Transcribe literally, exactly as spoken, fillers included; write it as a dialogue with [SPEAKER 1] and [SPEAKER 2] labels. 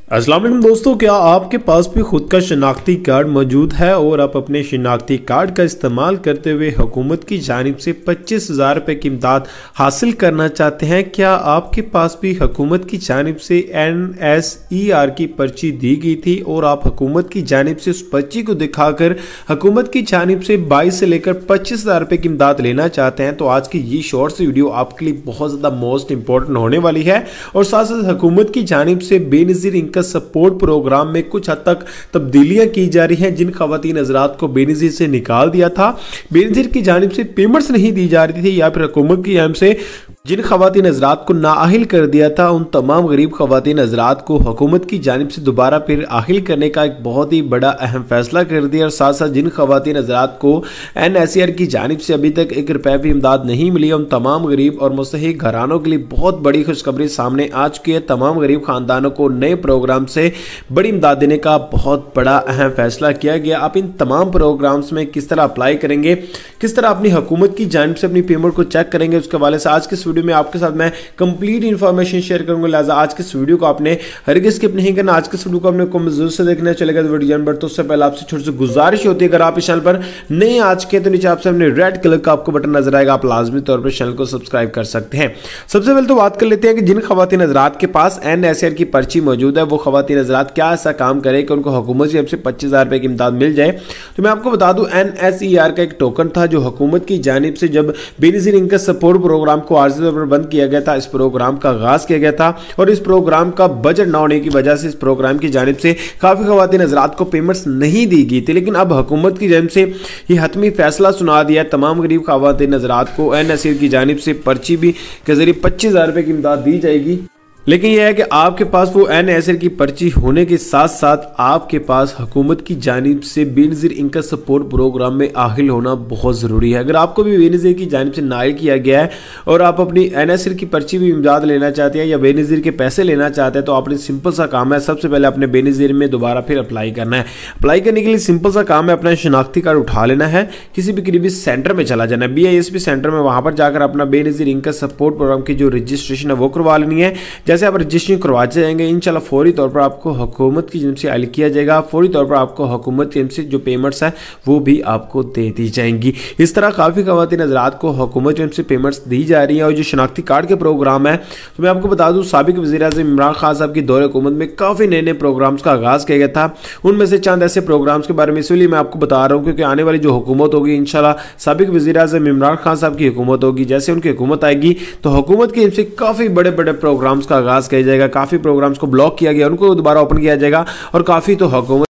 [SPEAKER 1] अस्सलाम वालेकुम दोस्तों, क्या आपके पास भी खुद का शनाख्ती कार्ड मौजूद है और आप अपने शनाख्ती कार्ड का इस्तेमाल करते हुए हुकूमत की जानिब से पच्चीस हज़ार रुपये की इमदाद हासिल करना चाहते हैं? क्या आपके पास भी हुकूमत की जानिब से एन एस ई आर की पर्ची दी गई थी और आप हुकूमत की जानिब से उस पर्ची को दिखाकर हुकूमत की जानिब से बाईस से लेकर पच्चीस हज़ार रुपये की इमदाद लेना चाहते हैं? तो आज की ये शॉर्ट्स वीडियो आपके लिए बहुत ज़्यादा मोस्ट इंपॉर्टेंट होने वाली है और साथ साथ हुकूमत की जानिब से बेनज़ीर इनकम सपोर्ट प्रोग्राम में कुछ हद तक तब्दीलियां की जा रही हैं। जिन खवातीन हजरात को बेनज़ीर से निकाल दिया था, बेनज़ीर की जानिब से पेमेंट्स नहीं दी जा रही थी या फिर हुकूमत की जानिब से जिन खवातीन हजरात को नाअहिल कर दिया था, उन तमाम गरीब खवातीन हजरात को हुकूमत की जानिब से दोबारा फिर आहिल करने का एक बहुत ही बड़ा अहम फैसला कर दिया। और साथ साथ जिन खवातीन हजरात को एन एस ई आर की जानिब से अभी तक एक रुपये भी इमदाद नहीं मिली, उन तमाम गरीब और मुस्तहिक घरानों के लिए बहुत बड़ी खुशखबरी सामने आ चुकी है। तमाम गरीब खानदानों को नए प्रोग्राम से बड़ी इमदाद देने का बहुत बड़ा अहम फैसला किया गया। आप इन तमाम प्रोग्राम्स में किस तरह अप्लाई करेंगे, किस तरह अपनी हुकूमत की जानिब से अपनी पेमेंट को चेक करेंगे, उसके हवाले से आज के वीडियो में आपके साथ मैं कंप्लीट इंफॉर्मेशन शेयर करूंगा। लिहाजा आज के वीडियो को आपने हरगिज़ स्किप नहीं करना। आज के वीडियो को आपने कमजोर से देखना चलेगा तो वीडियो पर। तो उससे पहले आपसे छोटी सी गुजारिश होती है, अगर आप इस चैनल पर नए आज के तो नीचे आपसे अपने रेड कलर का आपको बटन नजर आएगा, आप लाजमी तौर पर चैनल को सब्सक्राइब कर सकते हैं। सबसे पहले तो बात कर लेते हैं कि जिन खवातीन हजरात के पास एन एस ई आर की पर्ची मौजूद है, वो खवातीन हजरात क्या ऐसा काम करे कि उनको हुकूमत की से पच्चीस हजार रुपए की इमदाद मिल जाए। तो मैं आपको बता दूं, एन एस ई आर का एक टोकन था जो हुकूमत की जानिब से जब बेनज़ीर इनकम सपोर्ट प्रोग्राम को आर्जी तौर पर बंद किया गया था, इस प्रोग्राम का आगाज किया गया था और इस प्रोग्राम का बजट ना होने की वजह से इस प्रोग्राम की जानिब से काफी खवातीन हजरात को पेमेंट्स नहीं दी गई थी। लेकिन अब हुकूमत की जानिब से ये हतमी फैसला सुना दिया, तमाम गरीब खवातीन हजरात को एन एस ई आर की जानिब से पर्ची भी के जरिए पच्चीस हजार रुपए की इमदाद दी जाएगी। लेकिन यह है कि आपके पास वो एन एस ई आर की पर्ची होने के साथ साथ आपके पास हुकूमत की जानिब से बेनज़ीर इनकम सपोर्ट प्रोग्राम में आहिल होना बहुत ज़रूरी है। अगर आपको भी बेनज़ीर की जानिब से नाइल किया गया है और आप अपनी एन एस ई आर की पर्ची भी इमदाद लेना चाहते हैं या बेनज़ीर के पैसे लेना चाहते हैं, तो आपने सिंपल सा काम है, सबसे पहले अपने बेनज़ीर में दोबारा फिर अप्लाई करना है। अप्लाई करने के लिए सिंपल सा काम है, अपना शनाख्ती कार्ड उठा लेना है, किसी भी करीबी सेंटर में चला जाना है, B I S P centre में, वहाँ पर जाकर अपना बेनज़ीर इनकम सपोर्ट प्रोग्राम की जो रजिस्ट्रेशन है वो करवा लेनी है। जैसे आप रजिस्ट्रेशन करवा जाएंगे, इंशाल्लाह फौरी तौर पर आपको हुकूमत की जानिब से आइल किया जाएगा, फौरी तौर पर आपको हुकूमत की जानिब से जो पेमेंट्स है वो भी आपको दे दी जाएंगी। इस तरह काफ़ी खवातीन हजरात को हुकूमत की जानिब से पेमेंट्स दी जा रही है। और जो शनाख्ती कार्ड के प्रोग्राम है, तो मैं आपको बता दूं, साबिक वज़ीर-ए-आज़म इमरान खान साहब की दौरे हुकूमत में काफ़ी नए नए प्रोग्राम्स का आगाज़ किया गया था। उनमें से चंद ऐसे प्रोग्राम्स के बारे में इसलिए मैं आपको बता रहा हूँ क्योंकि आने वाली जो हुकूमत होगी, इंशाल्लाह साबिक वज़ीर-ए-आज़म इमरान खान साहब की हुकूमत होगी, जैसे उनकी हुकूमत आएगी तो हुकूमत की जानिब से काफ़ी बड़े बड़े प्रोग्राम्स का आगाज़ किया जाएगा, काफ़ी प्रोग्राम्स को ब्लॉक किया गया उनको दोबारा ओपन किया जाएगा और काफ़ी तो हुकूमत